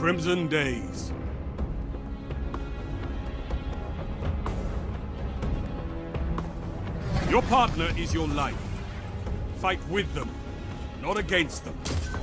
Crimson Days. Your partner is your life. Fight with them, not against them.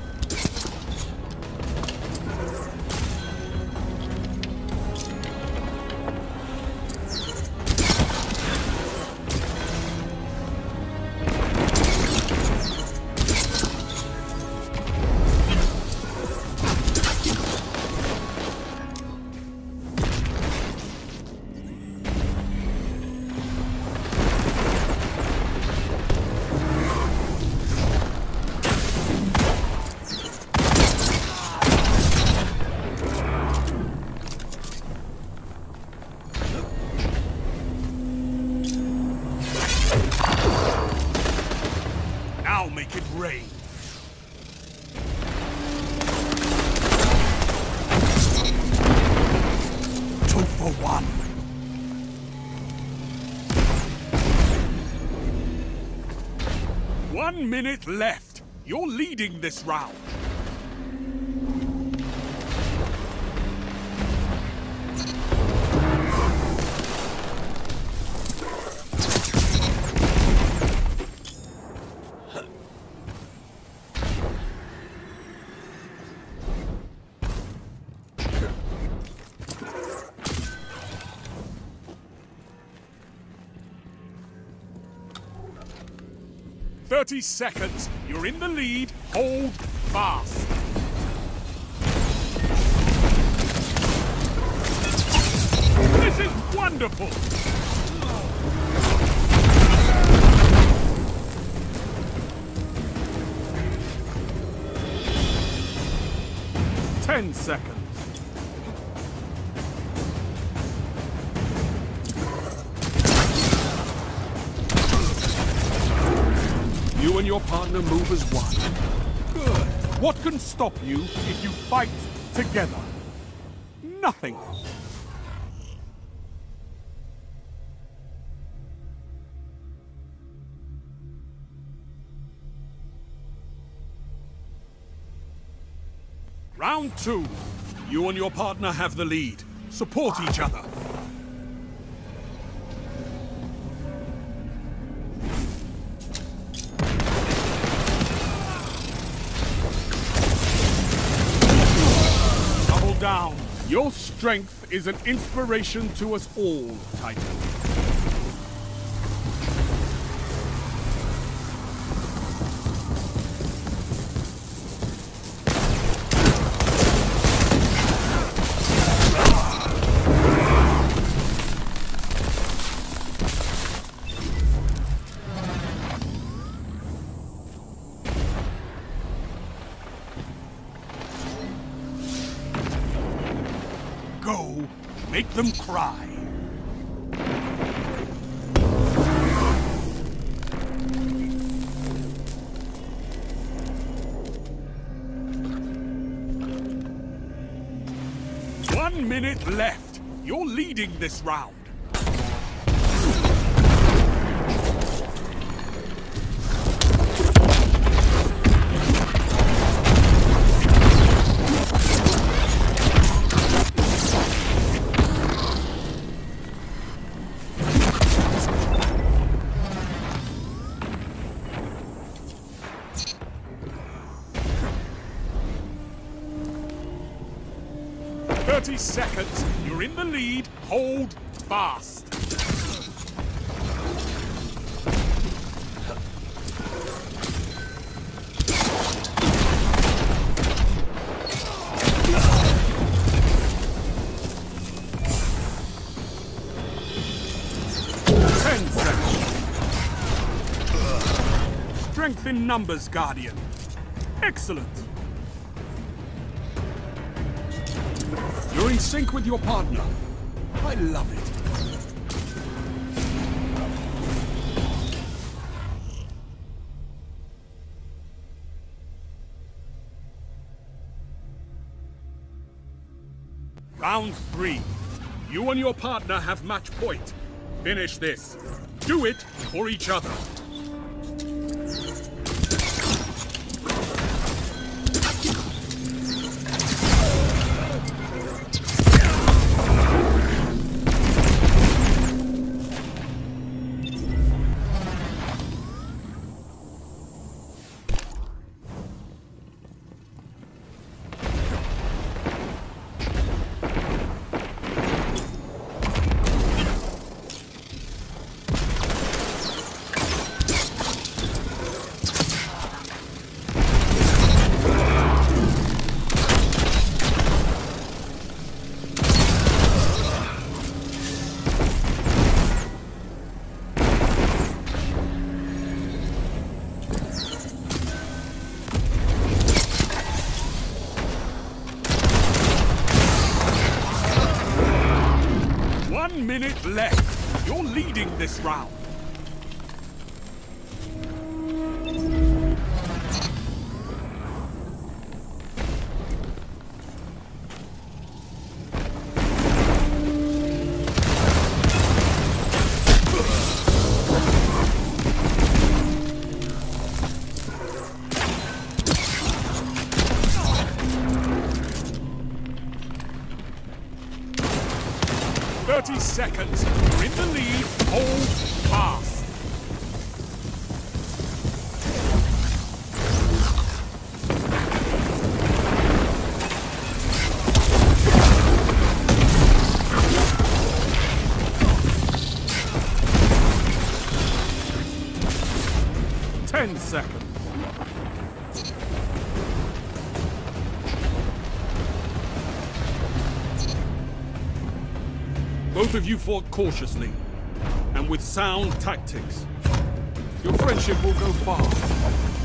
Now make it rain. Two for one. 1 minute left. You're leading this round. "30 seconds. You're in the lead. Hold fast." This is wonderful. "10 seconds. You and your partner move as one. Good. What can stop you if you fight together? Nothing. Round 2. You and your partner have the lead. Support each other. Down. Your strength is an inspiration to us all, Titan. Go, make them cry. One minute left. You're leading this round. "30 seconds. You're in the lead. Hold fast." Strength in numbers, Guardian. Excellent. You're in sync with your partner. I love it. Round 3. You and your partner have match point. Finish this. Do it for each other. minute left. You're leading this round. Seconds. You're in the lead. Hold fast. Ten seconds. Both of you fought cautiously, and with sound tactics. Your friendship will go far.